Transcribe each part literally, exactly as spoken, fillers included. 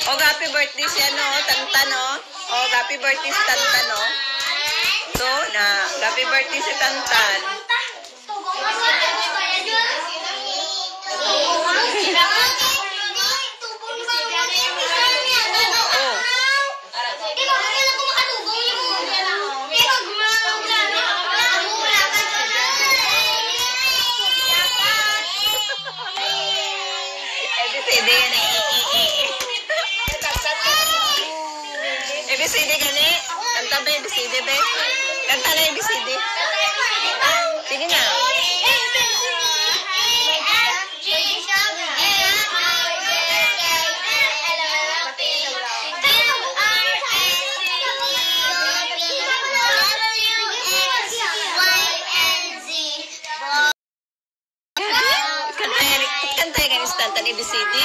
Oh, happy birthday si ano, Tantan, no? Oh, happy birthday si Tantan, no? So, na, happy birthday si Tantan. A B C D yan eh. A B C D gani. Kanta ba A B C D ba? Kanta na A B C D. Sige na. Kanta yan instant A B C D.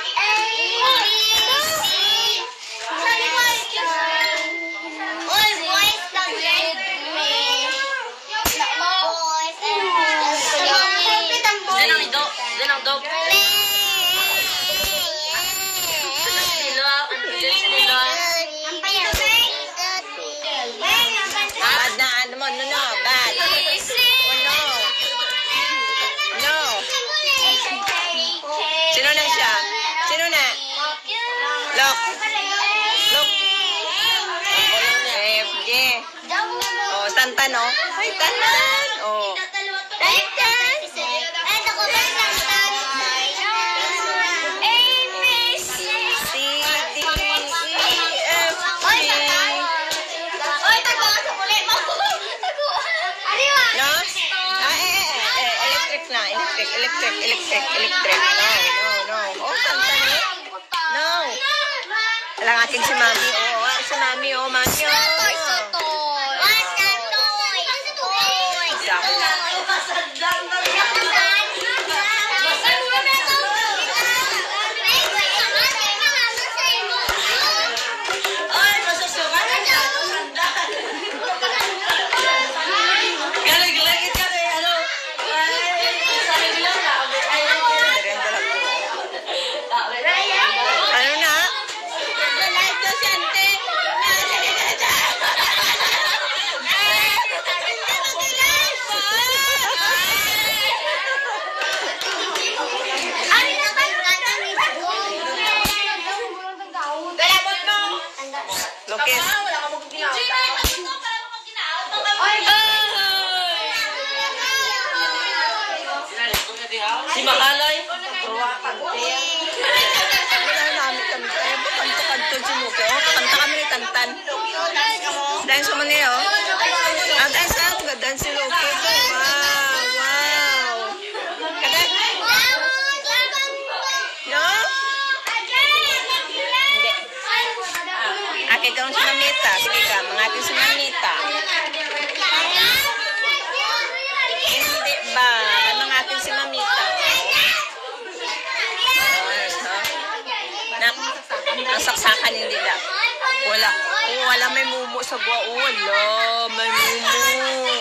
Bad na ano mo, no, no, bad. Oh, no. No. Sino na siya? Sino na? Look. Look. F G. Oh, Tantan, no? Ay, Tantan. Oh. Tantan. Electric, electric, electric, electric. No, no, no. Oh, Tantan eh. No. Alang atin si Mami. Oh, ah, si Mami. Oh, Mami. Oh. Lukis. Si Mahalay. Wala namin kanta. Kanto-kanto si Muke. Kanta kami ni Tantan. Dance mo niya, oh. Ah, dance na. Dance si Luke. Wow, wow. Kada? No? Akit ka si Mamita. Sige ka, mga atin si Mamita. Hindi ba? Mga atin si Mamita. Nasaksakan hindi da. Wala. Oh, wala may mumu sa buwa. Wala. May mumu.